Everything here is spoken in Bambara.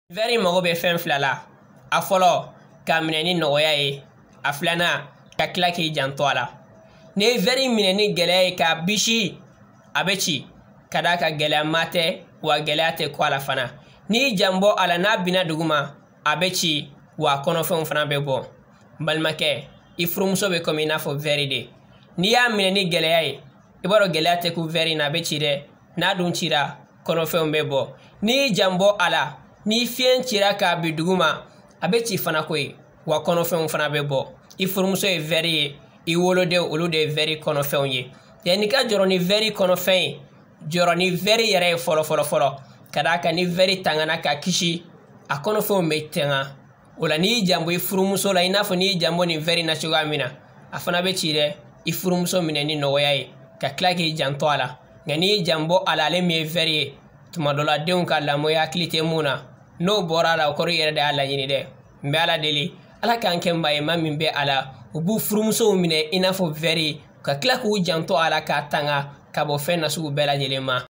Vɛri mago bɛ fɛn fila la. A fɔlɔ k'a minɛ ni nɔgɔya ye, a filanan ka tila k'i janto a la. N'i ye vɛri minɛ ni gɛlɛya ye k'a bisi, a bɛ ci ka d'a ka gɛlɛyama tɛ wa gɛlɛya tɛ kɔ a la fana. N'i janbɔ a la n'a binna duguma, a bɛ ci wa a kɔnɔfɛnw fana bɛ bɔ. N balimakɛ, i furumuso bɛ komi i n'a fɔ vɛri de. N'i y'a minɛ ni gɛlɛya ye, i b'a dɔn gɛlɛya tɛ ku vɛri in na, a bɛ ci dɛ. N'a dun cira, kɔnɔfɛnw bɛ bɔ. N'i janbɔ a la, ni fiɲɛ cira k'a bin duguma, a bɛ ci fana koyi wa kɔnɔfɛnw fana bɛ bɔ. I furumuso ye vɛri ye, i wolodenw olu de ye vɛri kɔnɔfɛnw ye. Yanni ka jɔrɔ ni vɛri kɔnɔfɛn ye, jɔrɔ ni vɛri yɛrɛ ye fɔlɔ. Ka d'a kan ni vɛri tangana ka kisi, a kɔnɔfɛnw bɛ tɛnga. O la n'i janbɔ i furumuso la, i n'a fɔ n'i janbɔ nin vɛri na cogoya min na, a fana bɛ ci dɛ. I furumuso minɛ ni nɔgɔya ye, ka tila k'i janto a la. Nka n'i janbɔ a la ale min ye vɛri ye, tuma dɔ la denw ka lamɔ hakili tɛ mun na. N'o bɔra a la, o kɔrɔ i yɛrɛ de y'a laɲini dɛ. N bɛ Ala deli, Ala k'an kɛ maa ye maa min bɛ a la, u b'u furumusow minɛ i n'a fɔ vɛri, ka tila k'u janto a la k'a tanga ka bɔ fɛn nasugu bɛɛ lajɛlen ma.